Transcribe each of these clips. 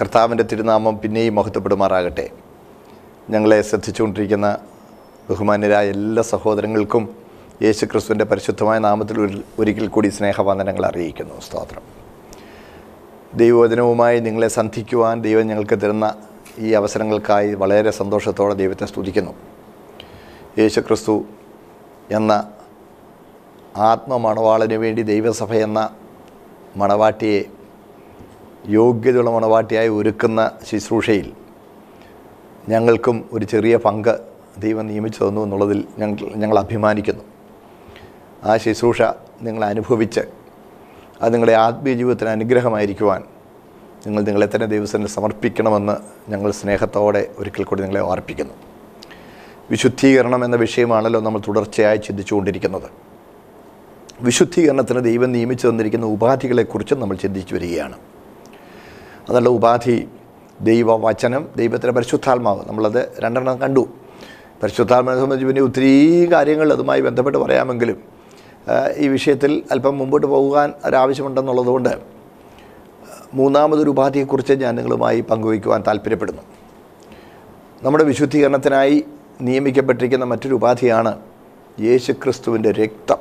കർത്താവിൻ്റെ തിരുനാമം പിന്നെയും മഹത്വപ്പെടുമാറാകട്ടെ. ഞങ്ങളെ ശ്രദ്ധിച്ചുകൊണ്ടിരിക്കുന്ന ബഹുമാന്യരായ എല്ലാ സഹോദരങ്ങൾക്കും യേശു ക്രിസ്തുവിൻ്റെ പരിശുദ്ധമായ നാമത്തിൽ ഒരിക്കൽ കൂടി സ്നേഹവന്ദനങ്ങൾ അറിയിക്കുന്നു. സ്തോത്രം. ദൈവവചനവുമായി നിങ്ങളെ സന്ധിക്കുവാൻ ദൈവം ഞങ്ങൾക്ക് തരുന്ന ഈ അവസരങ്ങൾക്കായി വളരെ സന്തോഷത്തോടെ ദൈവത്തെ സ്തുതിക്കുന്നു. യേശു ക്രിസ്തു എന്ന ആത്മമണവാളന് വേണ്ടി ദൈവസഭ എന്ന മണവാട്ടിയെ യോഗ്യതയുള്ള മണവാട്ടിയായി ഒരുക്കുന്ന ശുശ്രൂഷയിൽ ഞങ്ങൾക്കും ഒരു ചെറിയ പങ്ക് ദൈവം നിയമിച്ചു തന്നു എന്നുള്ളതിൽ ഞങ്ങൾ അഭിമാനിക്കുന്നു. ആ ശുശ്രൂഷ നിങ്ങൾ അനുഭവിച്ച് അത് നിങ്ങളുടെ ആത്മീയ ജീവിതത്തിന് അനുഗ്രഹമായിരിക്കുവാൻ നിങ്ങളെ തന്നെ ദൈവത്തിന് സമർപ്പിക്കണമെന്ന് ഞങ്ങൾ സ്നേഹത്തോടെ ഒരിക്കൽ കൂടി നിങ്ങളെ ഓർപ്പിക്കുന്നു. വിശുദ്ധീകരണം എന്ന വിഷയമാണല്ലോ നമ്മൾ തുടർച്ചയായി ചിന്തിച്ചുകൊണ്ടിരിക്കുന്നത്. വിശുദ്ധീകരണത്തിന് ദൈവം നിയമിച്ചു തന്നിരിക്കുന്ന ഉപാധികളെക്കുറിച്ചും നമ്മൾ ചിന്തിച്ചു വരികയാണ്. അതല്ല ഉപാധി ദൈവവചനം, ദൈവത്തിൻ്റെ പരിശുദ്ധാത്മാവ്. നമ്മളത് രണ്ടെണ്ണം കണ്ടു. പരിശുദ്ധാത്മാവിനെ സംബന്ധിച്ച് പിന്നെ ഒത്തിരി കാര്യങ്ങൾ അതുമായി ബന്ധപ്പെട്ട് പറയാമെങ്കിലും ഈ വിഷയത്തിൽ അല്പം മുമ്പോട്ട് പോകാൻ ഒരാവശ്യമുണ്ടെന്നുള്ളതുകൊണ്ട് മൂന്നാമതൊരു ഉപാധിയെക്കുറിച്ച് ഞാൻ നിങ്ങളുമായി പങ്കുവയ്ക്കുവാൻ താല്പര്യപ്പെടുന്നു. നമ്മുടെ വിശുദ്ധീകരണത്തിനായി നിയമിക്കപ്പെട്ടിരിക്കുന്ന മറ്റൊരു ഉപാധിയാണ് യേശുക്രിസ്തുവിൻ്റെ രക്തം.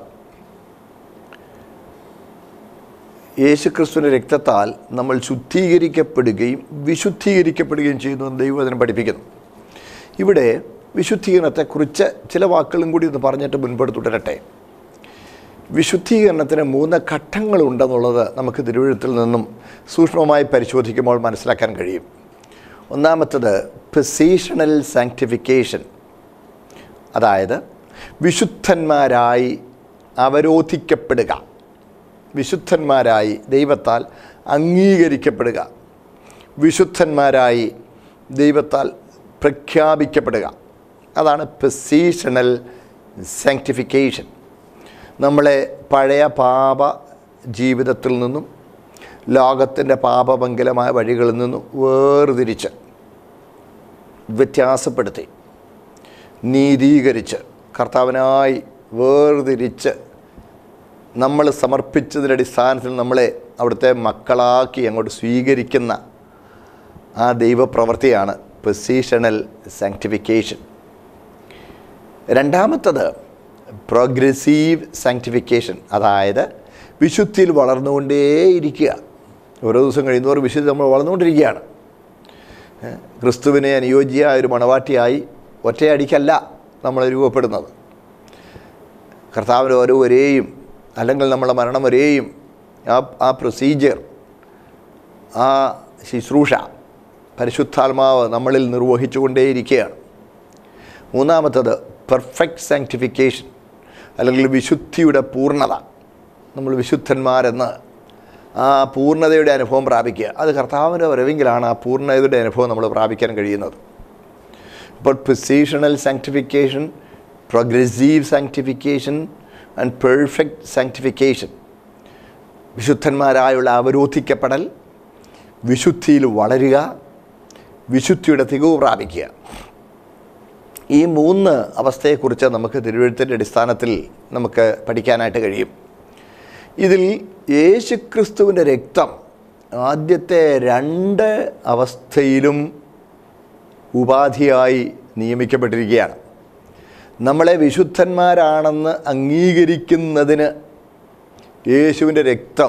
യേശുക്രിസ്തുവിൻ്റെ രക്തത്താൽ നമ്മൾ ശുദ്ധീകരിക്കപ്പെടുകയും വിശുദ്ധീകരിക്കപ്പെടുകയും ചെയ്യുന്നു എന്ന് ദൈവവചനം പഠിപ്പിക്കുന്നു. ഇവിടെ വിശുദ്ധീകരണത്തെക്കുറിച്ച് ചില വാക്കുകളും കൂടി ഒന്ന് പറഞ്ഞിട്ട് മുൻപോട്ട് തുടരട്ടെ. വിശുദ്ധീകരണത്തിന് 3 ഘട്ടങ്ങളുണ്ടെന്നുള്ളത് നമുക്ക് തിരുവെഴുത്തിൽ നിന്നും സൂക്ഷ്മമായി പരിശോധിക്കുമ്പോൾ മനസ്സിലാക്കാൻ കഴിയും. ഒന്നാമത്തത് പൊസിഷണൽ സാങ്ക്ടിഫിക്കേഷൻ, അതായത് വിശുദ്ധന്മാരായി അവരോധിക്കപ്പെടുക, വിശുദ്ധന്മാരായി ദൈവത്താൽ അംഗീകരിക്കപ്പെടുക, വിശുദ്ധന്മാരായി ദൈവത്താൽ പ്രഖ്യാപിക്കപ്പെടുക. അതാണ് പൊസിഷണൽ സാങ്ക്ടിഫിക്കേഷൻ. നമ്മളെ പഴയ പാപ ജീവിതത്തിൽ നിന്നും ലോകത്തിൻ്റെ പാപമംഗലമായ വഴികളിൽ നിന്നും വേർതിരിച്ച് വ്യത്യാസപ്പെടുത്തി നീതീകരിച്ച് കർത്താവിനായി വേർതിരിച്ച് നമ്മൾ സമർപ്പിച്ചതിൻ്റെ അടിസ്ഥാനത്തിൽ നമ്മളെ അവിടുത്തെ മക്കളാക്കി അങ്ങോട്ട് സ്വീകരിക്കുന്ന ആ ദൈവപ്രവൃത്തിയാണ് പൊസിഷണൽ സാങ്ക്ടിഫിക്കേഷൻ. രണ്ടാമത്തത് പ്രോഗ്രസീവ് സാങ്ക്ടിഫിക്കേഷൻ, അതായത് വിശുദ്ധിയിൽ വളർന്നുകൊണ്ടേയിരിക്കുക. ഓരോ ദിവസം കഴിയുന്നവർ വിശുദ്ധി നമ്മൾ വളർന്നുകൊണ്ടിരിക്കുകയാണ്. ക്രിസ്തുവിനെ അനുയോജ്യമായ ഒരു മണവാട്ടിയായി ഒറ്റയടിക്കല്ല നമ്മൾ രൂപപ്പെടുന്നത്. കർത്താവിന് ഓരോവരെയും അല്ലെങ്കിൽ നമ്മളെ മരണം വരെയും ആ പ്രൊസീജിയർ, ആ ശുശ്രൂഷ പരിശുദ്ധാത്മാവ് നമ്മളിൽ നിർവഹിച്ചുകൊണ്ടേയിരിക്കുകയാണ്. മൂന്നാമത്തത് പെർഫെക്റ്റ് സാങ്ക്ടിഫിക്കേഷൻ, അല്ലെങ്കിൽ വിശുദ്ധിയുടെ പൂർണ്ണത. നമ്മൾ വിശുദ്ധന്മാരെന്ന് ആ പൂർണ്ണതയുടെ അനുഭവം പ്രാപിക്കുക. അത് കർത്താവിൻ്റെ വരവെങ്കിലാണ് ആ പൂർണ്ണതയുടെ അനുഭവം നമ്മൾ പ്രാപിക്കാൻ കഴിയുന്നത്. അപ്പോൾ positional sanctification, progressive sanctification and perfect sanctification. വിശുദ്ധന്മാരായുള്ള അവരോധിക്കപ്പെടൽ, വിശുദ്ധിയിൽ വളരുക, വിശുദ്ധിയുടെ തികവ് പ്രാപിക്കുക. ഈ 3 അവസ്ഥയെക്കുറിച്ച് നമുക്ക് തിരുവെഴുത്തിൻ്റെ അടിസ്ഥാനത്തിൽ നമുക്ക് പഠിക്കാനായിട്ട് കഴിയും. ഇതിൽ യേശുക്രിസ്തുവിൻ്റെ രക്തം ആദ്യത്തെ 2 അവസ്ഥയിലും ഉപാധിയായി നിയമിക്കപ്പെട്ടിരിക്കുകയാണ്. നമ്മളെ വിശുദ്ധന്മാരാണെന്ന് അംഗീകരിക്കുന്നതിന് യേശുവിൻ്റെ രക്തം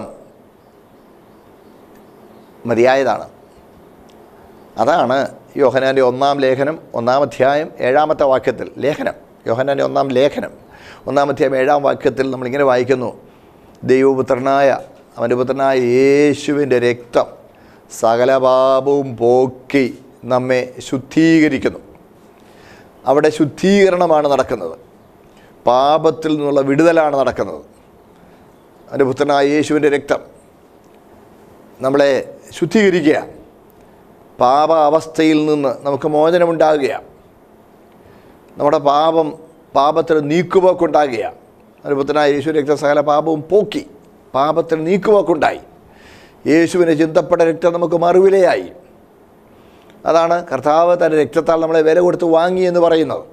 മതിയായതാണ്. അതാണ് യോഹന്നാൻ്റെ 1-ാം ലേഖനം 1-ാം അധ്യായം 7-ാമത്തെ വാക്യത്തിൽ, യോഹന്നാൻ്റെ 1-ാം ലേഖനം 1-ാം അധ്യായം 7-ാം വാക്യത്തിൽ നമ്മളിങ്ങനെ വായിക്കുന്നു: ദൈവപുത്രനായ അവൻ്റെ പുത്രനായ യേശുവിൻ്റെ രക്തം സകല പാപവും പോക്കി നമ്മെ ശുദ്ധീകരിക്കുന്നു. അവിടെ ശുദ്ധീകരണമാണ് നടക്കുന്നത്, പാപത്തിൽ നിന്നുള്ള വിടുതലാണ് നടക്കുന്നത്. അവൻ്റെ പുത്രനായ യേശുവിൻ്റെ രക്തം നമ്മളെ ശുദ്ധീകരിക്കുക, പാപ അവസ്ഥയിൽ നിന്ന് നമുക്ക് മോചനമുണ്ടാകുക, നമ്മുടെ പാപത്തിന് നീക്കുപോക്കുണ്ടാകുക. അവൻ്റെ പുത്രനായ യേശുവിൻ്റെ രക്തം സകല പാപവും പോക്കി പാപത്തിന് നീക്കുപോക്കുണ്ടായി. യേശുവിനെ ചിന്തപ്പെട്ട രക്തം നമുക്ക് മറുവിലയായി. അതാണ് കർത്താവ് തൻ്റെ രക്തത്താൽ നമ്മളെ വില കൊടുത്ത് വാങ്ങി എന്ന് പറയുന്നത്.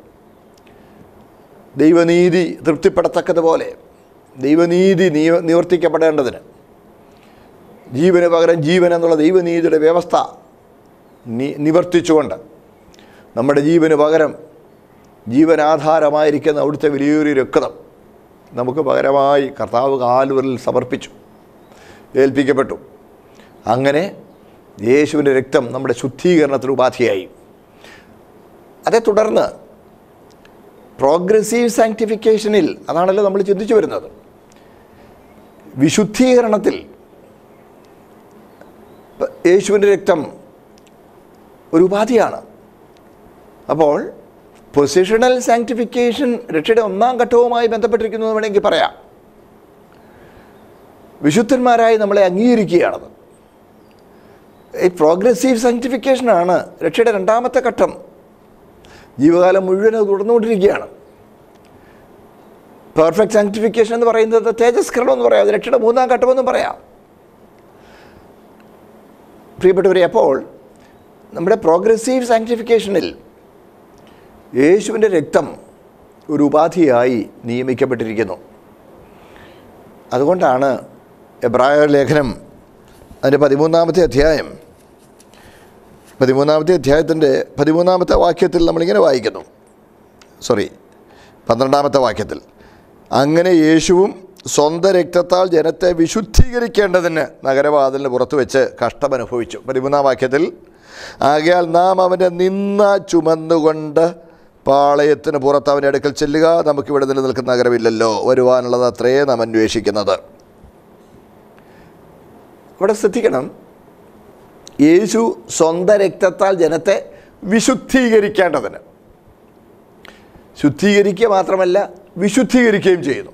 ദൈവനീതി തൃപ്തിപ്പെടത്തക്കതുപോലെ ദൈവനീതി നിവർത്തിക്കപ്പെടേണ്ടതിന് ജീവന് പകരം ജീവൻ എന്നുള്ള ദൈവനീതിയുടെ വ്യവസ്ഥ നിവർത്തിച്ചുകൊണ്ട് നമ്മുടെ ജീവന് പകരം ജീവനാധാരമായിരിക്കുന്ന അവിടുത്തെ വലിയൊരു രക്തം നമുക്ക് പകരമായി കർത്താവ് കാൽവരിൽ സമർപ്പിച്ചു, ഏൽപ്പിക്കപ്പെട്ടു. അങ്ങനെ യേശുവിൻ്റെ രക്തം നമ്മുടെ ശുദ്ധീകരണത്തിന് ഉപാധിയായി. അതേ തുടർന്ന് പ്രോഗ്രസീവ് സാങ്ക്ടിഫിക്കേഷനിൽ അതാണല്ലോ നമ്മൾ ചിന്തിച്ചു വരുന്നത്. വിശുദ്ധീകരണത്തിൽ യേശുവിൻ്റെ രക്തം ഒരു ഉപാധിയാണ്. അപ്പോൾ പൊസിഷണൽ സാങ്ക്ടിഫിക്കേഷൻ രക്ഷയുടെ ഒന്നാം ഘട്ടവുമായി ബന്ധപ്പെട്ടിരിക്കുന്നു എന്ന് വേണമെങ്കിൽ പറയാം. വിശുദ്ധന്മാരായി നമ്മളെ അംഗീകരിക്കുകയാണത്. ഈ പ്രോഗ്രസീവ് സാങ്ക്ടിഫിക്കേഷനാണ് രക്ഷയുടെ രണ്ടാമത്തെ ഘട്ടം. ജീവകാലം മുഴുവൻ അത് തുടർന്നുകൊണ്ടിരിക്കുകയാണ്. പെർഫെക്റ്റ് സാങ്ക്ടിഫിക്കേഷൻ എന്ന് പറയുന്നത് തേജസ്കരണം എന്ന് പറയാം, അത് രക്ഷയുടെ മൂന്നാം ഘട്ടമെന്നും പറയാം. പ്രിയപ്പെട്ടവരെ, അപ്പോൾ നമ്മുടെ പ്രോഗ്രസീവ് സാങ്ക്ടിഫിക്കേഷനിൽ യേശുവിൻ്റെ രക്തം ഒരു ഉപാധിയായി നിയമിക്കപ്പെട്ടിരിക്കുന്നു. അതുകൊണ്ടാണ് എബ്രായർ ലേഖനം അതിൻ്റെ 13-ാമത്തെ അധ്യായത്തിൻ്റെ 13-ാമത്തെ വാക്യത്തിൽ നമ്മളിങ്ങനെ വായിക്കുന്നു. 12-ാമത്തെ വാക്യത്തിൽ, അങ്ങനെ യേശുവും സ്വന്തം രക്തത്താൽ ജനത്തെ വിശുദ്ധീകരിക്കേണ്ടതിന് നഗരവാതിലിന് പുറത്തു വെച്ച് കഷ്ടമനുഭവിച്ചു. 13-ാം വാക്യത്തിൽ, ആകയാൽ നാം അവൻ്റെ നിന്ന ചുമന്നുകൊണ്ട് പാളയത്തിന് പുറത്ത് അവൻ്റെ അടുക്കൽ ചെല്ലുക, നമുക്കിവിടെ നിലനിൽക്കുന്ന നഗരമില്ലല്ലോ, വരുവാനുള്ളത് അത്രയേ നാം അന്വേഷിക്കുന്നത്. ഇവിടെ ശ്രദ്ധിക്കണം, യേശു സ്വന്തം രക്തത്താൽ ജനത്തെ വിശുദ്ധീകരിക്കേണ്ടതിന്, ശുദ്ധീകരിക്കുക മാത്രമല്ല വിശുദ്ധീകരിക്കുകയും ചെയ്യുന്നു.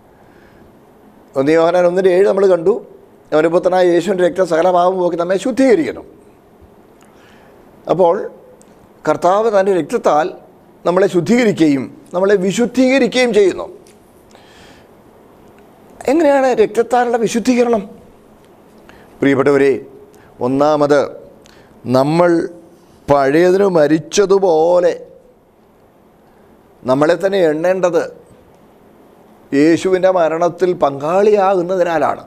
1 യോഹന്നാൻ 1:7 നമ്മൾ കണ്ടു. അവൻ്റെ പുത്രനായ യേശുവിൻ്റെ രക്തം സകല പാപം പോക്കി നമ്മെ ശുദ്ധീകരിക്കുന്നു. അപ്പോൾ കർത്താവ് തൻ്റെ രക്തത്താൽ നമ്മളെ ശുദ്ധീകരിക്കുകയും നമ്മളെ വിശുദ്ധീകരിക്കുകയും ചെയ്യുന്നു. എങ്ങനെയാണ് രക്തത്താലുള്ള വിശുദ്ധീകരണം? പ്രിയപ്പെട്ടവരെ, ഒന്നാമത് നമ്മൾ പഴയതിന് മരിച്ചതുപോലെ നമ്മളെ തന്നെ എണ്ണേണ്ടത് യേശുവിൻ്റെ മരണത്തിൽ പങ്കാളിയാകുന്നതിനാലാണ്.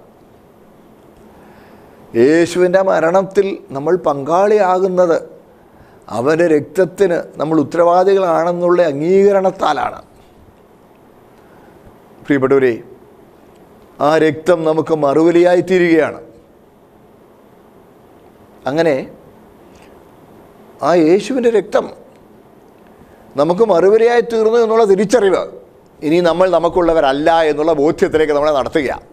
യേശുവിൻ്റെ മരണത്തിൽ നമ്മൾ പങ്കാളിയാകുന്നത് അവൻ്റെ രക്തത്തിന് നമ്മൾ ഉത്തരവാദികളാണെന്നുള്ള അംഗീകരണത്താലാണ്. പ്രിയപ്പെട്ടവരെ, ആ രക്തം നമുക്ക് മറുവിലയായിത്തീരുകയാണ്. അങ്ങനെ ആ യേശുവിൻ്റെ രക്തം നമുക്ക് മറുവിലയായി തീർന്നു എന്നുള്ള തിരിച്ചറിവ് ഇനി നമ്മൾ നമുക്കുള്ളവരല്ല എന്നുള്ള ബോധ്യത്തിലേക്ക് നമ്മളെ നടത്തുകയാണ്.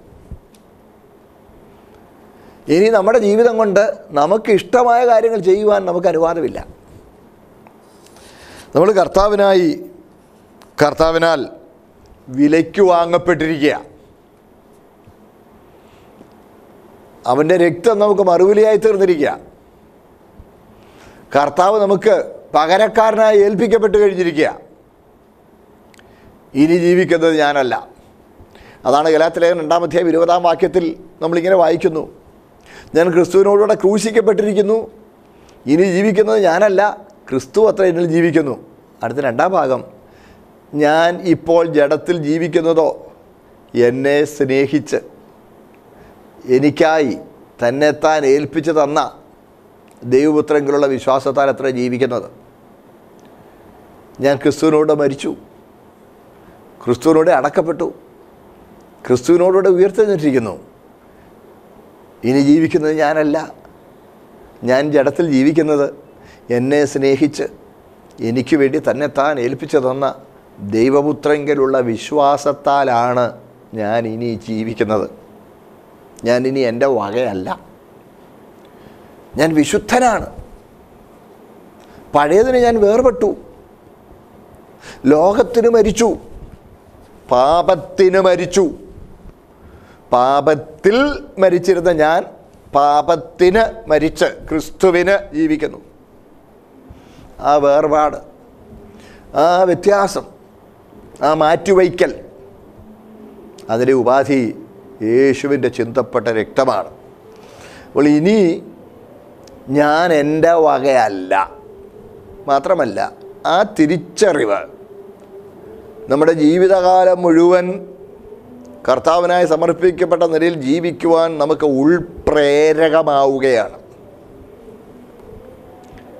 ഇനി നമ്മുടെ ജീവിതം കൊണ്ട് നമുക്ക് ഇഷ്ടമായ കാര്യങ്ങൾ ചെയ്യുവാൻ നമുക്ക് അനുവാദമില്ല. നമ്മൾ കർത്താവിനാൽ വിലയ്ക്ക് വാങ്ങപ്പെട്ടിരിക്കുക. അവൻ്റെ രക്തം നമുക്ക് മറുവിലയായി തീർന്നിരിക്കുക. കർത്താവ് നമുക്ക് പകരക്കാരനായി ഏൽപ്പിക്കപ്പെട്ട് കഴിഞ്ഞിരിക്കുക. ഇനി ജീവിക്കുന്നത് ഞാനല്ല. അതാണ് ഗലാത്യലേഖനം 2-ാം അധ്യായം 20-ാം വാക്യത്തിൽ നമ്മളിങ്ങനെ വായിക്കുന്നു, ഞാൻ ക്രിസ്തുവിനോടുകൂടെ ക്രൂശിക്കപ്പെട്ടിരിക്കുന്നു, ഇനി ജീവിക്കുന്നത് ഞാനല്ല, ക്രിസ്തു അത്ര എന്നിൽ ജീവിക്കുന്നു. അടുത്ത 2-ാം ഭാഗം, ഞാൻ ഇപ്പോൾ ജഡത്തിൽ ജീവിക്കുന്നതോ എന്നെ സ്നേഹിച്ച് എനിക്കായി തന്നെത്താൻ ഏൽപ്പിച്ച് തന്ന ദൈവപുത്രങ്കിലുള്ള വിശ്വാസത്താൽ അത്ര ജീവിക്കുന്നത്. ഞാൻ ക്രിസ്തുവിനോട് മരിച്ചു, ക്രിസ്തുവിനോട് അടക്കപ്പെട്ടു, ക്രിസ്തുവിനോടുകൂടെ ഉയർത്തെഴുന്നേറ്റിരിക്കുന്നു. ഇനി ജീവിക്കുന്നത് ഞാനല്ല, ഞാൻ ജഡത്തിൽ ജീവിക്കുന്നത് എന്നെ സ്നേഹിച്ച് എനിക്ക് വേണ്ടി തന്നെത്താൻ ഏൽപ്പിച്ചു തന്ന ദൈവപുത്രങ്കിലുള്ള വിശ്വാസത്താലാണ് ഞാൻ ഇനി ജീവിക്കുന്നത്. ഞാൻ ഇനി എൻ്റെ വകയല്ല, ഞാൻ വിശുദ്ധനാണ്. പഴയതിന് ഞാൻ വേർപെട്ടു, ലോകത്തിന് മരിച്ചു, പാപത്തിന് മരിച്ചു. പാപത്തിൽ മരിച്ചിരുന്ന ഞാൻ പാപത്തിന് മരിച്ച് ക്രിസ്തുവിന് ജീവിക്കുന്നു. ആ വേർപാട്, ആ വ്യത്യാസം, ആ മാറ്റിവയ്ക്കൽ, അതിൻ്റെ ഉപാധി യേശുവിൻ്റെ ചിന്തപ്പെട്ട രക്തമാണ്. അപ്പോൾ ഇനി ഞാൻ എൻ്റെ വകയല്ല. മാത്രമല്ല, ആ തിരിച്ചറിവ് നമ്മുടെ ജീവിതകാലം മുഴുവൻ കർത്താവിനായി സമർപ്പിക്കപ്പെട്ട നിലയിൽ ജീവിക്കുവാൻ നമുക്ക് ഉൾപ്രേരകമാവുകയാണ്.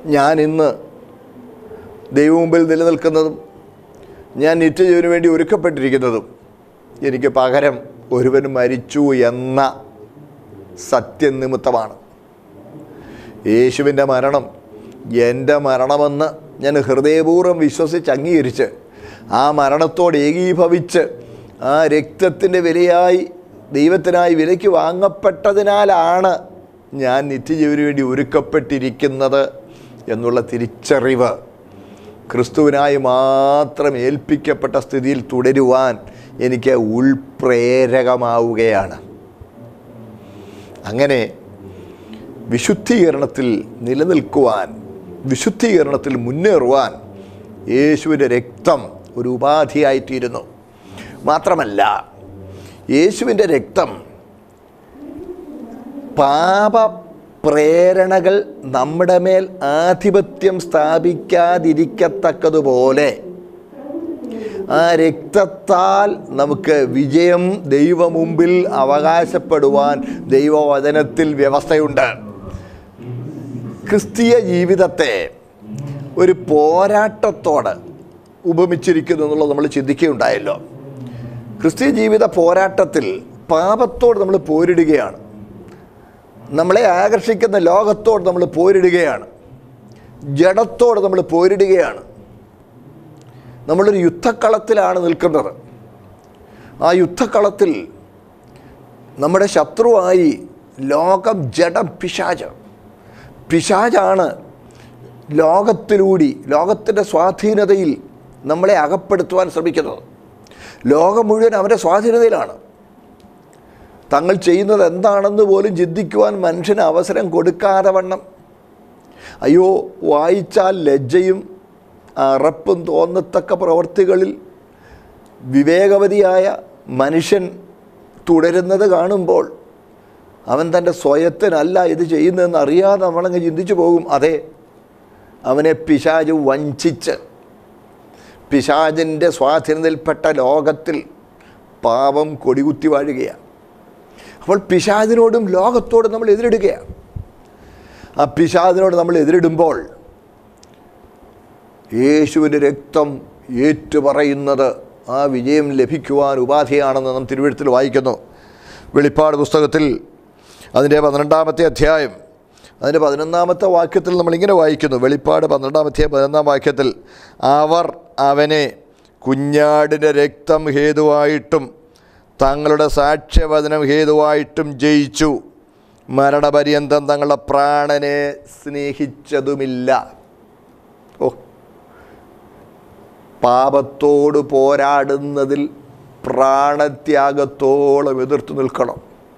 ഞാൻ ഇന്ന് ദൈവമുമ്പിൽ നിലനിൽക്കുന്നതും ഞാൻ നിത്യജീവന് വേണ്ടി ഒരുക്കപ്പെട്ടിരിക്കുന്നതും എനിക്ക് പകരം ഒരുവൻ മരിച്ചു എന്ന സത്യനിമിത്തമാണ്. യേശുവിൻ്റെ മരണം എൻ്റെ മരണമെന്ന് ഞാൻ ഹൃദയപൂർവ്വം വിശ്വസിച്ച് അംഗീകരിച്ച് ആ മരണത്തോട് ഏകീഭവിച്ച് ആ രക്തത്തിൻ്റെ വിലയായി ദൈവത്തിനായി വിലയ്ക്ക് വാങ്ങപ്പെട്ടതിനാലാണ് ഞാൻ നിത്യജീവന് വേണ്ടി ഒരുക്കപ്പെട്ടിരിക്കുന്നത് എന്നുള്ള തിരിച്ചറിവ് ക്രിസ്തുവിനായി മാത്രം ഏൽപ്പിക്കപ്പെട്ട സ്ഥിതിയിൽ തുടരുവാൻ എനിക്ക് ഉൾപ്രേരകമാവുകയാണ്. അങ്ങനെ വിശുദ്ധീകരണത്തിൽ നിലനിൽക്കുവാൻ, വിശുദ്ധീകരണത്തിൽ മുന്നേറുവാൻ യേശുവിൻ്റെ രക്തം ഒരു ഉപാധിയായിത്തീരുന്നു. മാത്രമല്ല, യേശുവിൻ്റെ രക്തം പാപപ്രേരണകൾ നമ്മുടെ മേൽ ആധിപത്യം സ്ഥാപിക്കാതിരിക്കത്തക്കതുപോലെ ആ രക്തത്താൽ നമുക്ക് വിജയം ദൈവമുമ്പിൽ അവകാശപ്പെടുവാൻ ദൈവവചനത്തിൽ വ്യവസ്ഥയുണ്ട്. ക്രിസ്തീയ ജീവിതത്തെ ഒരു പോരാട്ടത്തോട് ഉപമിച്ചിരിക്കുന്നു എന്നുള്ളത് നമ്മൾ ചിന്തിക്കുകയുണ്ടായല്ലോ. ക്രിസ്തീയ ജീവിത പോരാട്ടത്തിൽ പാപത്തോട് നമ്മൾ പോരിടുകയാണ്. നമ്മളെ ആകർഷിക്കുന്ന ലോകത്തോട് നമ്മൾ പോരിടുകയാണ്. ജഡത്തോട് നമ്മൾ പോരിടുകയാണ്. നമ്മളൊരു യുദ്ധക്കളത്തിലാണ് നിൽക്കുന്നത്. ആ യുദ്ധക്കളത്തിൽ നമ്മുടെ ശത്രുവായി ലോകം, ജഡം, പിശാചാണ് ലോകത്തിലൂടി, ലോകത്തിൻ്റെ സ്വാധീനതയിൽ നമ്മളെ അകപ്പെടുത്തുവാൻ ശ്രമിക്കുന്നത്. ലോകം മുഴുവൻ അവൻ്റെ സ്വാധീനതയിലാണ്. തങ്ങൾ ചെയ്യുന്നത് എന്താണെന്ന് പോലും ചിന്തിക്കുവാൻ മനുഷ്യന് അവസരം കൊടുക്കാതെ വണ്ണം, അയ്യോ വായിച്ചാൽ ലജ്ജയും അറപ്പും തോന്നത്തക്ക പ്രവൃത്തികളിൽ വിവേകവതിയായ മനുഷ്യൻ തുടരുന്നത് കാണുമ്പോൾ അവൻ തൻ്റെ സ്വയത്തിനല്ല ഇത് ചെയ്യുന്നതെന്ന് അറിയാതെ നമ്മളങ്ങ് ചിന്തിച്ചു പോകും. അതെ, അവനെ പിശാച് വഞ്ചിച്ച് പിശാചിൻ്റെ സ്വാധീനത്തിൽപ്പെട്ട ലോകത്തിൽ പാപം കൊടികുത്തി വാഴുകയാണ്. അപ്പോൾ പിശാചിനോടും ലോകത്തോടും നമ്മൾ എതിരിടുകയാണ്. ആ പിശാചിനോട് നമ്മൾ എതിരിടുമ്പോൾ യേശുവിൻ്റെ രക്തം ഏറ്റുപറയുന്നത് ആ വിജയം ലഭിക്കുവാൻ ഉപാധിയാണെന്ന് നാം തിരുവെഴുത്തിൽ വായിക്കുന്നു. വെളിപ്പാട് പുസ്തകത്തിൽ അതിൻ്റെ 12-ാമത്തെ അധ്യായം അതിൻ്റെ 11-ാമത്തെ വാക്യത്തിൽ നമ്മളിങ്ങനെ വായിക്കുന്നു. വെളിപ്പാട് 12-ാം അധ്യായം 11-ാം വാക്യത്തിൽ, അവർ അവനെ കുഞ്ഞാടിൻ്റെ രക്തം ഹേതുവായിട്ടും തങ്ങളുടെ സാക്ഷ്യവചനം ഹേതുവായിട്ടും ജയിച്ചു, മരണപര്യന്തം തങ്ങളുടെ പ്രാണനെ സ്നേഹിച്ചതുമില്ല. പാപത്തോട് പോരാടുന്നതിൽ പ്രാണത്യാഗത്തോളം എതിർത്തു നിൽക്കണം.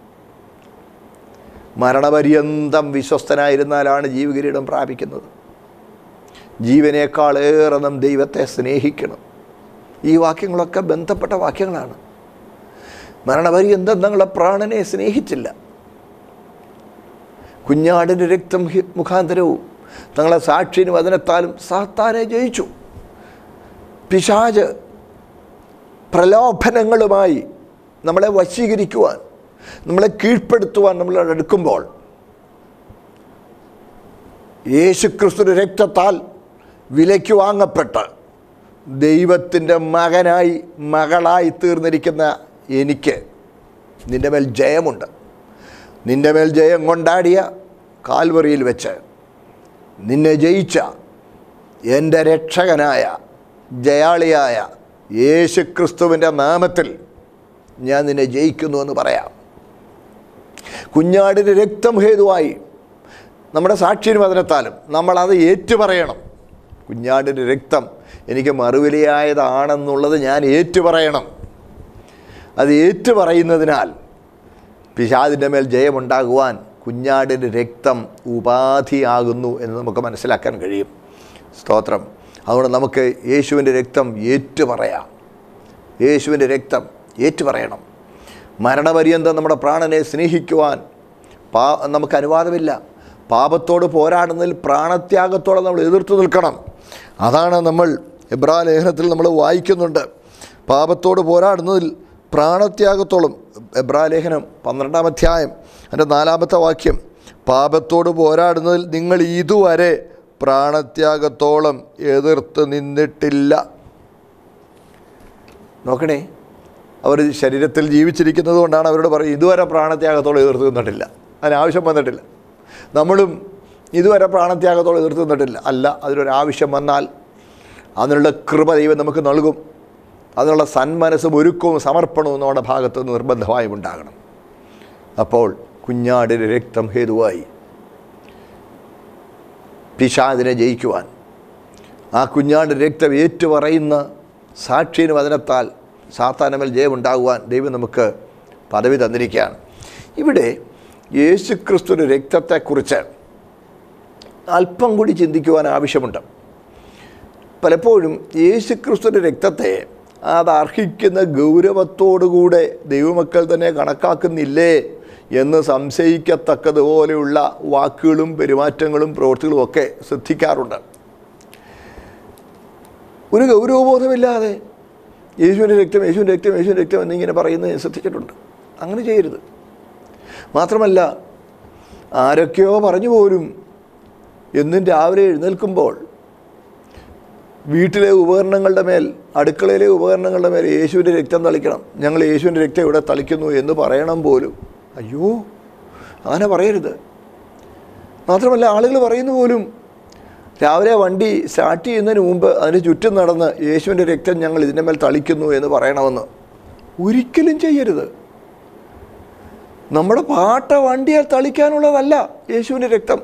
മരണപര്യന്തം വിശ്വസ്തനായിരുന്നാലാണ് ജീവകിരീടം പ്രാപിക്കുന്നത്. ജീവനേക്കാളേറെ നാം ദൈവത്തെ സ്നേഹിക്കണം. ഈ വാക്യങ്ങളൊക്കെ ബന്ധപ്പെട്ട വാക്യങ്ങളാണ്. മരണപര്യന്തം തങ്ങളുടെ പ്രാണനെ സ്നേഹിച്ചില്ല. കുഞ്ഞാടിൻ്റെ രക്തം മുഖാന്തരവും തങ്ങളെ സാക്ഷിനും വചനത്താലും സാത്താനെ ജയിച്ചു. പിശാച് പ്രലോഭനങ്ങളുമായി നമ്മളെ വശീകരിക്കുവാൻ, നമ്മളെ കീഴ്പ്പെടുത്തുവാൻ നമ്മൾ അടുക്കുമ്പോൾ യേശുക്രിസ്തുവിന്റെ രക്തത്താൽ വിലയ്ക്ക് വാങ്ങപ്പെട്ട് ദൈവത്തിൻ്റെ മകനായി, മകളായി തീർന്നിരിക്കുന്ന എനിക്ക് നിൻ്റെ മേൽ ജയമുണ്ട്. നിൻ്റെ മേൽ ജയം കൊണ്ടാടിയ കാൽവറിയിൽ വെച്ച് നിന്നെ ജയിച്ച എൻ്റെ രക്ഷകനായ ജയാളിയായ യേശുക്രിസ്തുവിൻ്റെ നാമത്തിൽ ഞാൻ നിന്നെ ജയിക്കുന്നു എന്ന് പറയാം. കുഞ്ഞാടിൻ്റെ രക്തം ഹേതുവായി നമ്മുടെ സാക്ഷിയും വചനത്താലും നമ്മളത് ഏറ്റുപറയണം. കുഞ്ഞാടിൻ്റെ രക്തം എനിക്ക് മറുവിലയായതാണെന്നുള്ളത് ഞാൻ ഏറ്റുപറയണം. അത് ഏറ്റുപറയുന്നതിനാൽ പിശാചിൻ്റെ മേൽ ജയമുണ്ടാകുവാൻ കുഞ്ഞാടിൻ്റെ രക്തം ഉപാധിയാകുന്നു എന്ന് നമുക്ക് മനസ്സിലാക്കാൻ കഴിയും. സ്തോത്രം. അതുകൊണ്ട് നമുക്ക് യേശുവിൻ്റെ രക്തം ഏറ്റുപറയാം. യേശുവിൻ്റെ രക്തം ഏറ്റുപറയണം. മരണപര്യന്തം നമ്മുടെ പ്രാണനെ സ്നേഹിക്കുവാൻ നമുക്ക് അനുവാദമില്ല. പാപത്തോട് പോരാടുന്നതിൽ പ്രാണത്യാഗത്തോടെ നമ്മൾ എതിർത്ത് നിൽക്കണം. അതാണ് നമ്മൾ എബ്രായ ലേഖനത്തിൽ നമ്മൾ വായിക്കുന്നുണ്ട്. പാപത്തോട് പോരാടുന്നതിൽ പ്രാണത്യാഗത്തോളം. എബ്രായ ലേഖനം 12-ാം അധ്യായം അതിൻ്റെ 4-ാമത്തെ വാക്യം, പാപത്തോട് പോരാടുന്നതിൽ നിങ്ങൾ ഇതുവരെ പ്രാണത്യാഗത്തോളം എതിർത്ത് നിന്നിട്ടില്ല. നോക്കണേ, അവർ ശരീരത്തിൽ ജീവിച്ചിരിക്കുന്നത് കൊണ്ടാണ് അവരോട് പറയും ഇതുവരെ പ്രാണത്യാഗത്തോളം എതിർത്ത് നിന്നിട്ടില്ല, അതിനാവശ്യം വന്നിട്ടില്ല. നമ്മളും ഇതുവരെ പ്രാണത്യാഗത്തോളം എതിർത്ത് നിന്നിട്ടില്ല. അല്ല, അതിനൊരാവശ്യം വന്നാൽ അതിനുള്ള കൃപ ദൈവം നമുക്ക് നൽകും. അതിനുള്ള സന്മനസ്സും ഒരുക്കവും സമർപ്പണവും നമ്മുടെ ഭാഗത്ത് നിന്ന് നിർബന്ധമായും ഉണ്ടാകണം. അപ്പോൾ കുഞ്ഞാടിൻ്റെ രക്തം ഹേതുവായി പിശാചിനെ ജയിക്കുവാൻ ആ കുഞ്ഞാടിൻ്റെ രക്തം ഏറ്റുപറയുന്ന സാക്ഷിയുടെ വചനത്താൽ സാത്താനുമേൽ ജയമുണ്ടാകുവാൻ ദൈവം നമുക്ക് പദവി തന്നിരിക്കുകയാണ്. ഇവിടെ യേശുക്രിസ്തുവിൻ്റെ രക്തത്തെക്കുറിച്ച് അല്പം കൂടി ചിന്തിക്കുവാൻ ആവശ്യമുണ്ട്. പലപ്പോഴും യേശുക്രിസ്തുവിൻ്റെ രക്തത്തെ അത് അർഹിക്കുന്ന ഗൗരവത്തോടുകൂടെ ദൈവമക്കൾ തന്നെ കണക്കാക്കുന്നില്ലേ എന്ന് സംശയിക്കത്തക്കതുപോലെയുള്ള വാക്കുകളും പെരുമാറ്റങ്ങളും പ്രവൃത്തികളും ഒക്കെ ശ്രദ്ധിക്കാറുണ്ട്. ഒരു ഗൗരവബോധമില്ലാതെ യേശുവിൻ്റെ രക്തം യേശുവിൻ്റെ രക്തം യേശുവിൻ്റെ രക്തം എന്നിങ്ങനെ പറയുന്നത് ഞാൻ ശ്രദ്ധിച്ചിട്ടുണ്ട്. അങ്ങനെ ചെയ്യരുത്. മാത്രമല്ല, ആരൊക്കെയോ പറഞ്ഞു പോലും എന്നും രാവിലെ എഴുന്നേൽക്കുമ്പോൾ വീട്ടിലെ ഉപകരണങ്ങളുടെ മേൽ, അടുക്കളയിലെ ഉപകരണങ്ങളുടെ മേൽ യേശുവിൻ്റെ രക്തം തളിക്കണം, ഞങ്ങൾ യേശുവിൻ്റെ രക്തം ഇവിടെ തളിക്കുന്നു എന്ന് പറയണം പോലും. അയ്യോ, അങ്ങനെ പറയരുത്. മാത്രമല്ല, ആളുകൾ പറയുന്ന പോലും രാവിലെ വണ്ടി സ്റ്റാർട്ട് ചെയ്യുന്നതിന് മുമ്പ് അതിന് ചുറ്റും നടന്ന് യേശുവിൻ്റെ രക്തം ഞങ്ങൾ ഇതിൻ്റെ മേൽ തളിക്കുന്നു എന്ന് പറയണമെന്ന്. ഒരിക്കലും ചെയ്യരുത്. നമ്മുടെ പാട്ട വണ്ടിയാൽ തളിക്കാനുള്ളതല്ല യേശുവിൻ്റെ രക്തം.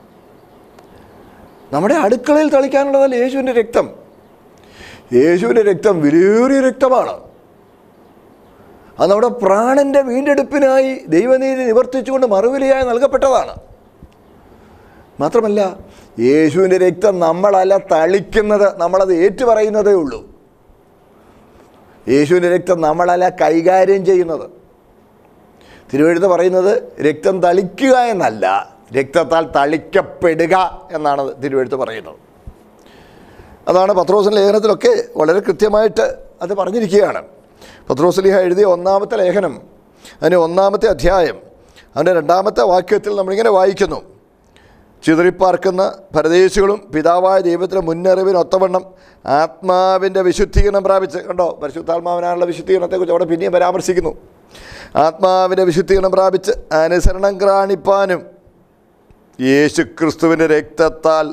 നമ്മുടെ അടുക്കളയിൽ തളിക്കാനുള്ളതല്ല യേശുവിൻ്റെ രക്തം. യേശുവിൻ്റെ രക്തം വിലയേറിയ രക്തമാണ്. അത് നമ്മുടെ പ്രാണൻ്റെ വീണ്ടെടുപ്പിനായി ദൈവനീതി നിവർത്തിച്ചുകൊണ്ട് മറുവിലയായി നൽകപ്പെട്ടതാണ്. മാത്രമല്ല, യേശുവിൻ്റെ രക്തം നമ്മളല്ല തളിക്കുന്നത്, നമ്മളത് ഏറ്റുപറയുന്നതേ ഉള്ളൂ. യേശുവിൻ്റെ രക്തം നമ്മളല്ല കൈകാര്യം ചെയ്യുന്നത്. തിരുവെഴുത്ത് പറയുന്നത് രക്തം തളിക്കുക എന്നല്ല, രക്തത്താൽ തളിക്കപ്പെടുക എന്നാണ് തിരുവെഴുത്ത് പറയുന്നത്. അതാണ് പത്രോസിൻ്റെ ലേഖനത്തിലൊക്കെ വളരെ കൃത്യമായിട്ട് അത് പറഞ്ഞിരിക്കുകയാണ്. പത്രോസ്ലീഹ എഴുതിയ ഒന്നാമത്തെ ലേഖനം, അതിൻ്റെ 1-ാമത്തെ അധ്യായം, അതിൻ്റെ 2-ാമത്തെ വാക്യത്തിൽ നമ്മളിങ്ങനെ വായിക്കുന്നു: ചിതറിപ്പാർക്കുന്ന പരദേശികളും പിതാവായ ദൈവത്തിൻ്റെ മുന്നറിവിനൊത്തവണ്ണം ആത്മാവിൻ്റെ വിശുദ്ധീകരണം പ്രാപിച്ച്, കണ്ടോ, പരിശുദ്ധാത്മാവിനാലുള്ള വിശുദ്ധീകരണത്തെക്കുറിച്ച് അവിടെ പിന്നെയും പരാമർശിക്കുന്നു. ആത്മാവിൻ്റെ വിശുദ്ധീകരണം പ്രാപിച്ച് അനുസരണം കാണിപ്പാനും യേശുക്രിസ്തുവിൻ്റെ രക്തത്താൽ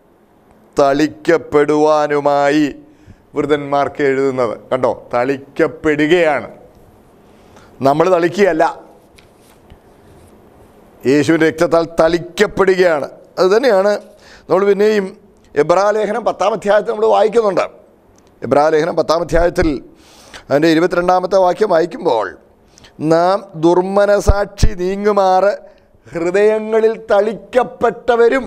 തളിക്കപ്പെടുവാനുമായി വൃതന്മാർക്ക് എഴുതുന്നത്. കണ്ടോ, തളിക്കപ്പെടുകയാണ്, നമ്മൾ തളിക്കുകയല്ല. യേശുവിൻ്റെ രക്തത്താൽ തളിക്കപ്പെടുകയാണ്. അതുതന്നെയാണ് നമ്മൾ പിന്നെയും എബ്രായലേഖനം 10-ാം അധ്യായത്തിൽ നമ്മൾ വായിക്കുന്നുണ്ട്. എബ്രായലേഖനം 10-ാം അധ്യായത്തിൽ അതിൻ്റെ 22-ാമത്തെ വാക്യം വായിക്കുമ്പോൾ, നാം ദുർമനസാക്ഷി നീങ്ങുമാറ് ഹൃദയങ്ങളിൽ തളിക്കപ്പെട്ടവരും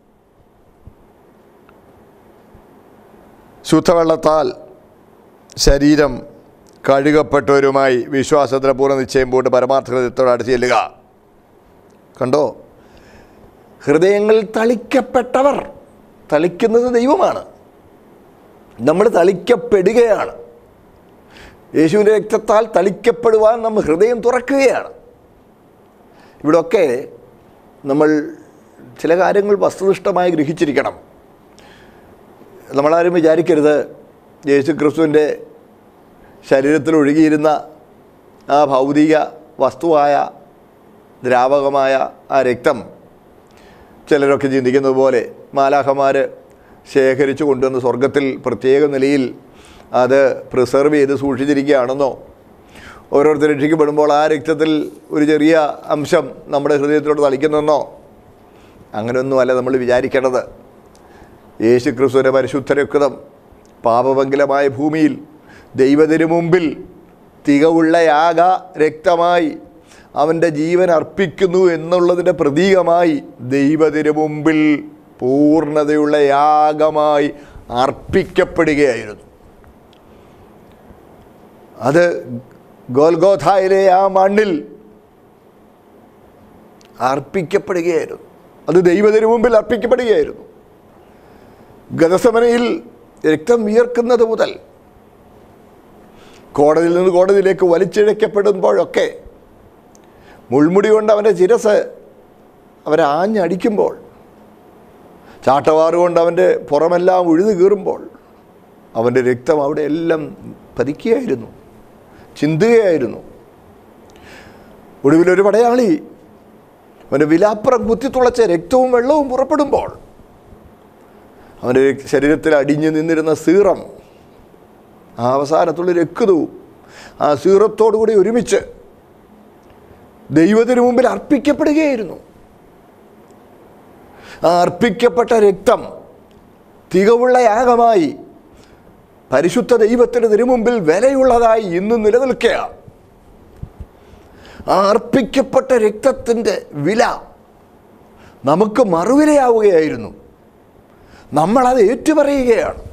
ശുദ്ധവെള്ളത്താൽ ശരീരം കഴുകപ്പെട്ടവരുമായി വിശ്വാസത്തിന് പൂർണ്ണ നിശ്ചയം പോയിട്ട് പരമാർത്ഥ ഹൃദയത്തോട് അടുത്ത് ചെല്ലുക. കണ്ടോ, ഹൃദയങ്ങളിൽ തളിക്കപ്പെട്ടവർ, തളിക്കുന്നത് ദൈവമാണ്. നമ്മൾ തളിക്കപ്പെടുകയാണ്. യേശുവിൻ്റെ രക്തത്താൽ തളിക്കപ്പെടുവാൻ നമ്മൾ ഹൃദയം തുറക്കുകയാണ്. ഇവിടെയൊക്കെ നമ്മൾ ചില കാര്യങ്ങൾ വസ്തുനിഷ്ഠമായി ഗ്രഹിച്ചിരിക്കണം. നമ്മളാരും വിചാരിക്കരുത് യേശു ക്രിസ്തുവിൻ്റെ ശരീരത്തിൽ ഒഴുകിയിരുന്ന ആ ഭൗതിക വസ്തുവായ ദ്രാവകമായ ആ രക്തം ചിലരൊക്കെ ചിന്തിക്കുന്നത് പോലെ മാലാഖമാർ ശേഖരിച്ചു കൊണ്ടുവന്ന് സ്വർഗത്തിൽ പ്രത്യേക നിലയിൽ അത് പ്രിസർവ് ചെയ്ത് സൂക്ഷിച്ചിരിക്കുകയാണെന്നോ, ഓരോരുത്തർ രക്ഷിക്കപ്പെടുമ്പോൾ ആ രക്തത്തിൽ ഒരു ചെറിയ അംശം നമ്മുടെ ഹൃദയത്തിലോട്ട് തളിക്കുന്നെന്നോ, അങ്ങനെയൊന്നുമല്ല നമ്മൾ വിചാരിക്കേണ്ടത്. യേശു ക്രിസ്തുവിൻ്റെ പരിശുദ്ധ രക്തം പാപമംഗലമായ ഭൂമിയിൽ ദൈവത്തിനു മുമ്പിൽ തികവുള്ള യാഗ രക്തമായി അവൻ്റെ ജീവൻ അർപ്പിക്കുന്നു എന്നുള്ളതിൻ്റെ പ്രതീകമായി ദൈവത്തിനു മുമ്പിൽ പൂർണ്ണതയുള്ള യാഗമായി അർപ്പിക്കപ്പെടുകയായിരുന്നു. അത് ഗോൽഗോഥായിലെ ആ മണ്ണിൽ അർപ്പിക്കപ്പെടുകയായിരുന്നു. അത് ദൈവത്തിനു മുമ്പിൽ അർപ്പിക്കപ്പെടുകയായിരുന്നു. ഗതസമനയിൽ രക്തം വിയർക്കുന്നത് മുതൽ കോടതിയിൽ നിന്ന് കോടതിയിലേക്ക് വലിച്ചിഴക്കപ്പെടുമ്പോഴൊക്കെ മുൾമുടി കൊണ്ട് അവൻ്റെ ശിരസ് അവരെ ആഞ്ഞടിക്കുമ്പോൾ ചാട്ടവാറുകൊണ്ട് അവൻ്റെ പുറമെല്ലാം ഉഴുതു കീറുമ്പോൾ അവൻ്റെ രക്തം അവിടെ എല്ലാം പതിക്കുകയായിരുന്നു, ചിന്തുകയായിരുന്നു. ഒടുവിലൊരു പടയാളി അവൻ്റെ വിലാപ്പുറം കുത്തിത്തുളച്ച രക്തവും വെള്ളവും പുറപ്പെടുമ്പോൾ അവൻ്റെ ശരീരത്തിൽ അടിഞ്ഞു നിന്നിരുന്ന സീറം, ആ അവസാനത്തുള്ള രക്തവും ആ സീറത്തോടുകൂടി ഒരുമിച്ച് ദൈവത്തിന് മുമ്പിൽ അർപ്പിക്കപ്പെടുകയായിരുന്നു. ആ അർപ്പിക്കപ്പെട്ട രക്തം തികവുള്ള യാഗമായി പരിശുദ്ധ ദൈവത്തിന് തിരുമുമ്പിൽ വിലയുള്ളതായി ഇന്നും നിലനിൽക്കുക. ആ അർപ്പിക്കപ്പെട്ട രക്തത്തിൻ്റെ വില നമുക്ക് മറുവിലയാവുകയായിരുന്നു. നമ്മളത് ഏറ്റുപറയുകയാണ്.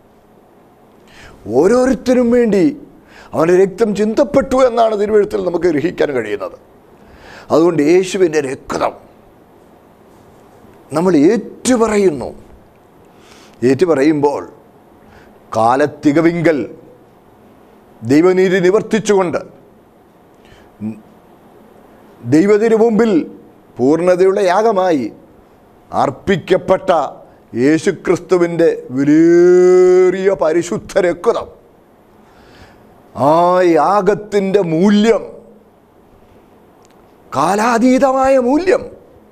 ഓരോരുത്തരും വേണ്ടി അവൻ്റെ രക്തം ചിന്തപ്പെട്ടു എന്നാണ് തിരുവെഴുത്തിൽ നമുക്ക് ഗ്രഹിക്കാൻ കഴിയുന്നത്. അതുകൊണ്ട് യേശുവിൻ്റെ രക്തം നമ്മൾ ഏറ്റുപറയുന്നു. ഏറ്റുപറയുമ്പോൾ കാലത്തികവിങ്കൽ ദൈവനീതി നിവർത്തിച്ചുകൊണ്ട് ദൈവത്തിനു മുമ്പിൽ പൂർണ്ണതയുള്ള യാഗമായി അർപ്പിക്കപ്പെട്ട യേശുക്രിസ്തുവിൻ്റെ വിലേറിയ പരിശുദ്ധ രക്തം, ആ യാഗത്തിൻ്റെ മൂല്യം, കാലാതീതമായ മൂല്യം,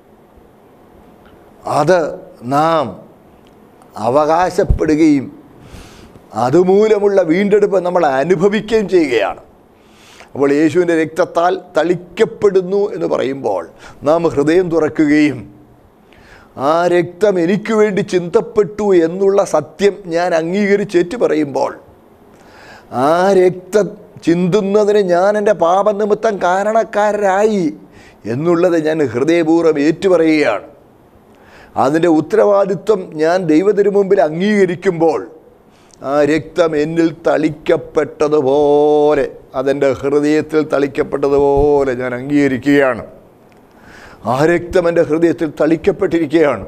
അത് നാം അവകാശപ്പെടുകയും അതുമൂലമുള്ള വീണ്ടെടുപ്പ് നമ്മൾ അനുഭവിക്കുകയും ചെയ്യുകയാണ്. അപ്പോൾ യേശുവിൻ്റെ രക്തത്താൽ തളിക്കപ്പെടുന്നു എന്ന് പറയുമ്പോൾ നാം ഹൃദയം തുറക്കുകയും ആ രക്തം എനിക്ക് വേണ്ടി ചിന്തപ്പെട്ടു എന്നുള്ള സത്യം ഞാൻ അംഗീകരിച്ചേറ്റു പറയുമ്പോൾ ആ രക്തം ചിന്തുന്നതിന് ഞാൻ എൻ്റെ പാപനിമിത്തം കാരണക്കാരായി എന്നുള്ളത് ഞാൻ ഹൃദയപൂർവ്വം ഏറ്റുപറയുകയാണ്. അതിൻ്റെ ഉത്തരവാദിത്വം ഞാൻ ദൈവത്തിന് മുമ്പിൽ അംഗീകരിക്കുമ്പോൾ ആ രക്തം എന്നിൽ തളിക്കപ്പെട്ടതുപോലെ, അതെൻ്റെ ഹൃദയത്തിൽ തളിക്കപ്പെട്ടതുപോലെ ഞാൻ അംഗീകരിക്കുകയാണ്. ആ രക്തം എൻ്റെ ഹൃദയത്തിൽ തളിക്കപ്പെട്ടിരിക്കുകയാണ്.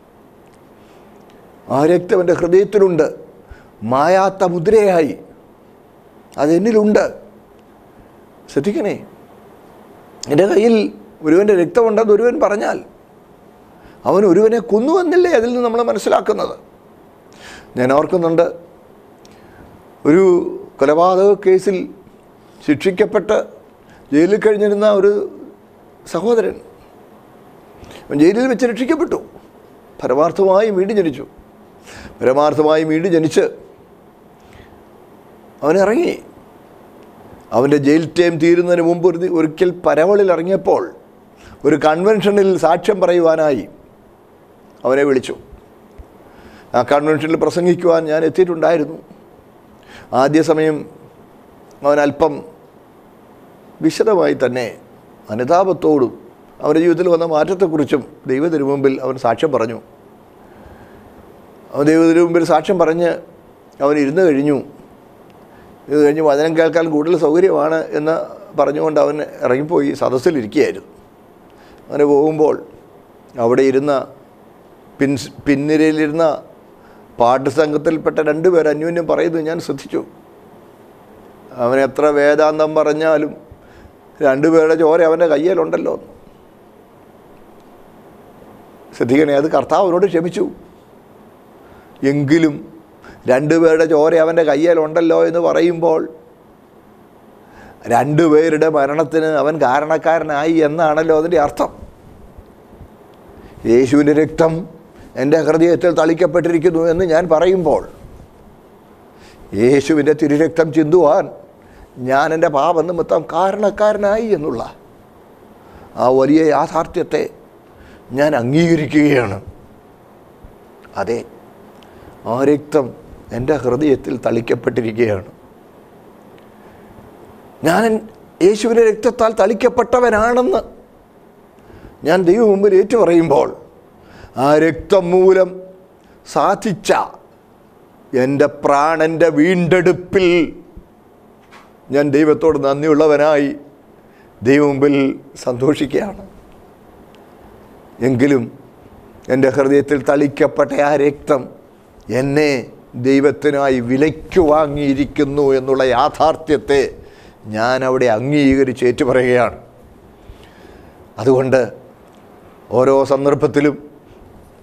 ആ രക്തം എൻ്റെ ഹൃദയത്തിലുണ്ട്, മായാത്ത മുദ്രയായി അതെന്നിലുണ്ട്. ശ്രദ്ധിക്കണേ, എൻ്റെ കയ്യിൽ ഒരുവൻ്റെ രക്തമുണ്ടെന്ന് ഒരുവൻ പറഞ്ഞാൽ അവൻ ഒരുവനെ കൊന്നുവെന്നല്ലേ അതിൽ നിന്ന് നമ്മൾ മനസ്സിലാക്കുന്നത്. ഞാൻ ഓർക്കുന്നുണ്ട്, ഒരു കൊലപാതക കേസിൽ ശിക്ഷിക്കപ്പെട്ട് ജയിലിൽ കഴിഞ്ഞിരുന്ന ഒരു സഹോദരൻ ജയിലിൽ വെച്ച് രക്ഷിക്കപ്പെട്ടു. പരമാർത്ഥമായും വീണ്ടും ജനിച്ചു. പരമാർത്ഥമായും വീണ്ടും ജനിച്ച് അവനിറങ്ങി. അവൻ്റെ ജയിൽ ടൈം തീരുന്നതിന് മുമ്പ് ഒരിക്കൽ പരവളിൽ ഇറങ്ങിയപ്പോൾ ഒരു കൺവെൻഷനിൽ സാക്ഷ്യം പറയുവാനായി അവനെ വിളിച്ചു. ആ കൺവെൻഷനിൽ പ്രസംഗിക്കുവാൻ ഞാൻ എത്തിയിട്ടുണ്ടായിരുന്നു. ആദ്യ സമയം അവൻ അല്പം വിശദമായി തന്നെ അനുതാപത്തോടും അവൻ്റെ ജീവിതത്തിൽ വന്ന മാറ്റത്തെക്കുറിച്ചും ദൈവത്തിന് മുമ്പിൽ അവൻ സാക്ഷ്യം പറഞ്ഞു. അവൻ ദൈവത്തിന് മുമ്പിൽ സാക്ഷ്യം പറഞ്ഞ് അവൻ ഇരുന്ന് കഴിഞ്ഞു. ഇത് കഴിഞ്ഞ് വചനം കേൾക്കാൻ കൂടുതൽ സൗകര്യമാണ് എന്ന് പറഞ്ഞുകൊണ്ട് അവൻ ഇറങ്ങിപ്പോയി സദസ്സിലിരിക്കുകയായിരുന്നു. അങ്ങനെ പോകുമ്പോൾ അവിടെ ഇരുന്ന പിൻനിരയിലിരുന്ന പാട്ട് സംഘത്തിൽപ്പെട്ട 2 പേർ അന്യോന്യം പറയുന്നത് ഞാൻ ശ്രദ്ധിച്ചു. അവൻ എത്ര വേദാന്തം പറഞ്ഞാലും 2 പേരുടെ ചോര അവൻ്റെ കയ്യിലുണ്ടല്ലോ. ശ്രദ്ധിക്കണേ, അത് കർത്താവിനോട് ക്ഷമിച്ചു. എങ്കിലും 2 പേരുടെ ചോര അവൻ്റെ കയ്യിലുണ്ടല്ലോ എന്ന് പറയുമ്പോൾ 2 പേരുടെ മരണത്തിന് അവൻ കാരണക്കാരനായി എന്നാണല്ലോ അതിൻ്റെ അർത്ഥം. യേശുവിൻ്റെ രക്തം എൻ്റെ ഹൃദയത്തിൽ തളിക്കപ്പെട്ടിരിക്കുന്നു എന്ന് ഞാൻ പറയുമ്പോൾ യേശുവിൻ്റെ തിരുരക്തം ചിന്തുവാൻ ഞാൻ എൻ്റെ പാപനിമിത്തം കാരണക്കാരനായി എന്നുള്ള ആ വലിയ യാഥാർത്ഥ്യത്തെ ഞാൻ അംഗീകരിക്കുകയാണ്. അതെ, ആ രക്തം എൻ്റെ ഹൃദയത്തിൽ തളിക്കപ്പെട്ടിരിക്കുകയാണ്. ഞാൻ യേശുവിൻ്റെ രക്തത്താൽ തളിക്കപ്പെട്ടവനാണെന്ന് ഞാൻ ദൈവം മുമ്പിൽ ഏറ്റുപറയുമ്പോൾ ആ രക്തം മൂലം സാധിച്ച എൻ്റെ പ്രാണൻ്റെ വീണ്ടെടുപ്പിൽ ഞാൻ ദൈവത്തോട് നന്ദിയുള്ളവനായി ദൈവം മുമ്പിൽ സന്തോഷിക്കുകയാണ്. എങ്കിലും എൻ്റെ ഹൃദയത്തിൽ തളിക്കപ്പെട്ട ആ രക്തം എന്നെ ദൈവത്തിനായി വിലയ്ക്ക് വാങ്ങിയിരിക്കുന്നു എന്നുള്ള യാഥാർത്ഥ്യത്തെ ഞാൻ അവിടെ അംഗീകരിച്ച് ഏറ്റുപറയുകയാണ്. അതുകൊണ്ട് ഓരോ സന്ദർഭത്തിലും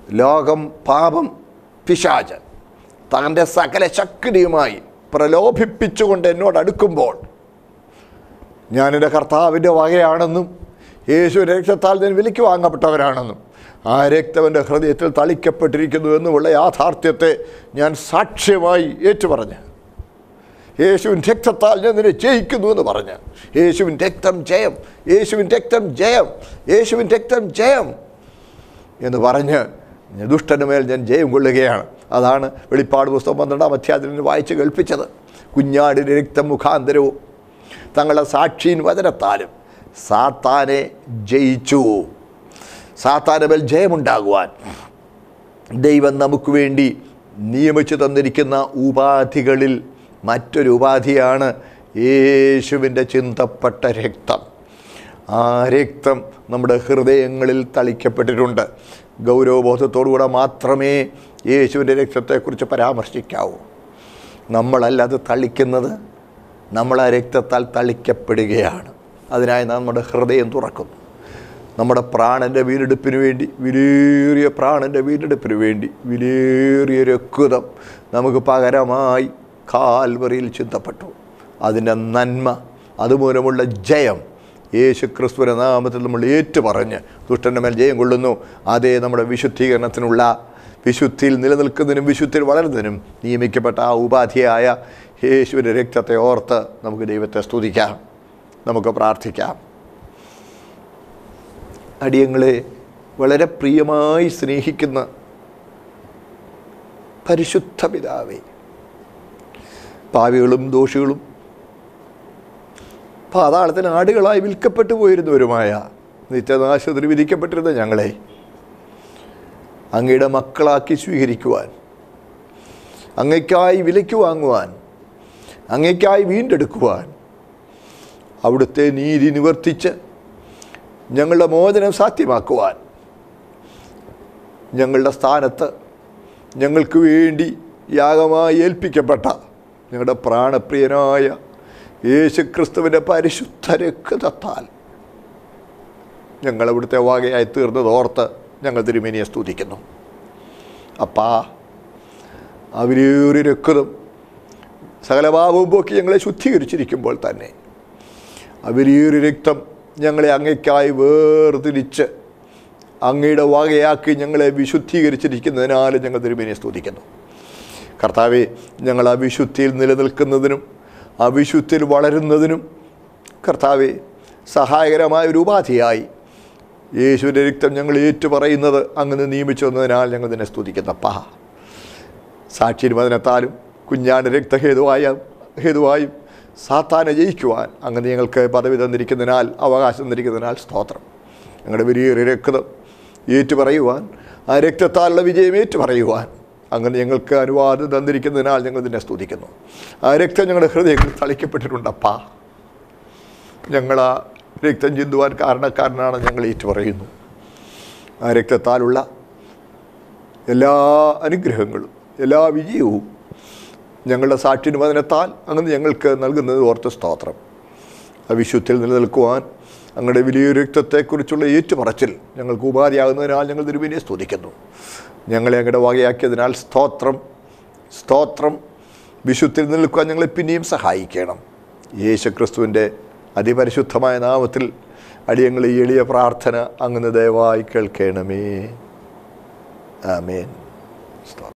ലോകം, പാപം, പിശാച് തൻ്റെ സകല ശക്തിയുമായി പ്രലോഭിപ്പിച്ചുകൊണ്ട് എന്നോട് അടുക്കുമ്പോൾ ഞാനെൻ്റെ കർത്താവിൻ്റെ വകയാണെന്നും യേശു രക്തത്താൽ ഞാൻ വിലയ്ക്ക് വാങ്ങപ്പെട്ടവരാണെന്നും ആ രക്തം എൻ്റെ ഹൃദയത്തിൽ തളിക്കപ്പെട്ടിരിക്കുന്നു എന്നുമുള്ള യാഥാർത്ഥ്യത്തെ ഞാൻ സാക്ഷ്യമായി ഏറ്റുപറഞ്ഞ്, യേശുവിൻ രക്തത്താൽ ഞാൻ നിന്നെ ജയിക്കുന്നു എന്ന് പറഞ്ഞ്, യേശുവിൻ രക്തം ജയം, യേശുവിൻ രക്തം ജയം, യേശുവിൻ രക്തം ജയം എന്ന് പറഞ്ഞ് ദുഷ്ടന് മേൽ ഞാൻ ജയം കൊള്ളുകയാണ്. അതാണ് വെളിപ്പാട് പുസ്തകം 12-ാം അധ്യായത്തിൽ വായിച്ച് കേൾപ്പിച്ചത്. കുഞ്ഞാടിൻ്റെ രക്തം മുഖാന്തരവും തങ്ങളുടെ സാക്ഷിயின் വചനത്താലും സാത്താനെ ജയിച്ചു. സാത്താൻ്റെ മേൽ ജയമുണ്ടാകുവാൻ ദൈവം നമുക്ക് വേണ്ടി നിയമിച്ചു തന്നിരിക്കുന്ന ഉപാധികളിൽ മറ്റൊരു ഉപാധിയാണ് യേശുവിൻ്റെ ചിന്തപ്പെട്ട രക്തം. ആ രക്തം നമ്മുടെ ഹൃദയങ്ങളിൽ തളിക്കപ്പെട്ടിട്ടുണ്ട്. ഗൗരവബോധത്തോടുകൂടെ മാത്രമേ യേശുവിൻ്റെ രക്തത്തെക്കുറിച്ച് പരാമർശിക്കാവൂ. നമ്മളല്ല അത് തളിക്കുന്നത്, നമ്മൾ ആ രക്തത്താൽ തളിക്കപ്പെടുകയാണ്. അതിനായി നമ്മുടെ ഹൃദയം തുറക്കുന്നു. നമ്മുടെ പ്രാണൻ്റെ വീണ്ടെടുപ്പിന് വേണ്ടി, വിലേറിയ പ്രാണൻ്റെ വീണ്ടെടുപ്പിന് വേണ്ടി വിലേറിയ രക്തം നമുക്ക് പകരമായി കാൽവറിയിൽ ചിന്തപ്പെട്ടു. അതിൻ്റെ നന്മ, അതുമൂലമുള്ള ജയം യേശു ക്രിസ്തുവിൻ്റെ നാമത്തിൽ നമ്മൾ ഏറ്റുപറഞ്ഞ് ദുഷ്ടൻ്റെ മേൽ ജയം കൊള്ളുന്നു. അതേ നമ്മുടെ വിശുദ്ധീകരണത്തിനുള്ള, വിശുദ്ധിയിൽ നിലനിൽക്കുന്നതിനും വിശുദ്ധിയിൽ വളരുന്നതിനും നിയമിക്കപ്പെട്ട ആ ഉപാധിയായ യേശുവിൻ്റെ രക്തത്തെ ഓർത്ത് നമുക്ക് ദൈവത്തെ സ്തുതിക്കാം, നമുക്ക് പ്രാർത്ഥിക്കാം. അടിയങ്ങളെ വളരെ പ്രിയമായി സ്നേഹിക്കുന്ന പരിശുദ്ധ പിതാവേ, പാപികളും ദോഷികളും പാതാളത്തിന് ആടുകളായി വിൽക്കപ്പെട്ടു പോയിരുന്നവരുമായ നിത്യനാശത്തിന് വിധിക്കപ്പെട്ടിരുന്ന ഞങ്ങളെ അങ്ങയുടെ മക്കളാക്കി സ്വീകരിക്കുവാൻ, അങ്ങയ്ക്കായി വിലയ്ക്ക് വാങ്ങുവാൻ, അങ്ങയ്ക്കായി വീണ്ടെടുക്കുവാൻ, അവിടുത്തെ നീതി നിവർത്തിച്ച് ഞങ്ങളുടെ മോചനം സാധ്യമാക്കുവാൻ ഞങ്ങളുടെ സ്ഥാനത്ത് ഞങ്ങൾക്ക് വേണ്ടി യാഗമായി ഏൽപ്പിക്കപ്പെട്ട ഞങ്ങളുടെ പ്രാണപ്രിയനായ യേശുക്രിസ്തുവിൻ്റെ പരിശുദ്ധ രക്തത്താൽ ഞങ്ങൾ അവിടുത്തെ വകയായി തീർന്നതോർത്ത് ഞങ്ങൾ തിരുമേനിയെ സ്തുതിക്കുന്നു. അപ്പാ, അവരേറി രക്തം സകല പാപവും പോക്കി ഞങ്ങളെ ശുദ്ധീകരിച്ചിരിക്കുമ്പോൾ തന്നെ അവരേറി രക്തം ഞങ്ങളെ അങ്ങയ്ക്കായി വേർതിരിച്ച് അങ്ങയുടെ വകയാക്കി ഞങ്ങളെ വിശുദ്ധീകരിച്ചിരിക്കുന്നതിനാൽ ഞങ്ങൾ തിരുമേനിയെ സ്തുതിക്കുന്നു. കർത്താവേ, ഞങ്ങൾ ആ വിശുദ്ധിയിൽ നിലനിൽക്കുന്നതിനും ആ വിശുദ്ധിയിൽ വളരുന്നതിനും കർത്താവേ സഹായകരമായ ഒരു ഉപാധിയായി യേശുവിൻ്റെ രക്തം ഞങ്ങൾ ഏറ്റുപറയുന്നത് അങ്ങനെ നിയമിച്ചു വന്നതിനാൽ ഞങ്ങൾ നിന്നെ സ്തുതിക്കുന്നപ്പാ. സാക്ഷിயின் വചനത്താലും കുഞ്ഞാൻ്റെ രക്തഹേതുവായും സാത്താനെ ജയിക്കുവാൻ അങ്ങനെ ഞങ്ങൾക്ക് പദവി തന്നിരിക്കുന്നതിനാൽ, അവകാശം തന്നിരിക്കുന്നതിനാൽ സ്തോത്രം. ഞങ്ങളുടെ വലിയ രക്തം ഏറ്റുപറയുവാൻ, ആ രക്തത്താലുള്ള വിജയം ഏറ്റുപറയുവാൻ അങ്ങനെ ഞങ്ങൾക്ക് അനുവാദം തന്നിരിക്കുന്നതിനാൽ ഞങ്ങൾ നിന്നെ സ്തുതിക്കുന്നു. ആ രക്തം ഞങ്ങളുടെ ഹൃദയങ്ങളിൽ തളിക്കപ്പെട്ടിട്ടുണ്ടപ്പാ. ഞങ്ങൾ ആ രക്തം ചിന്തുവാൻ കാരണക്കാരനാണ് ഞങ്ങൾ ഏറ്റുപറയുന്നു. ആ രക്തത്താലുള്ള എല്ലാ അനുഗ്രഹങ്ങളും എല്ലാ വിജയവും ഞങ്ങളുടെ സാക്ഷിയുടെ വചനത്താൽ അങ്ങനെ ഞങ്ങൾക്ക് നൽകുന്നത് ഓർത്ത് സ്തോത്രം. ആ വിശുദ്ധിയിൽ നിലനിൽക്കുവാൻ അങ്ങയുടെ വലിയ രക്തത്തെക്കുറിച്ചുള്ള ഏറ്റുപറച്ചിൽ ഞങ്ങൾക്ക് ഉപാധിയാകുന്നതിനാൽ ഞങ്ങൾ തിരുമേനിയെ സ്തുതിക്കുന്നു. ഞങ്ങളെ അങ്ങയുടെ വകയാക്കിയതിനാൽ സ്തോത്രം, സ്തോത്രം. വിശുദ്ധിയിൽ നിൽക്കുവാൻ ഞങ്ങളെ പിന്നെയും സഹായിക്കണം. യേശുക്രിസ്തുവിൻ്റെ അതിപരിശുദ്ധമായ നാമത്തിൽ അടിയങ്ങളെ എളിയ പ്രാർത്ഥന അങ്ങ് ദയവായി കേൾക്കണമേ. ആമേൻ.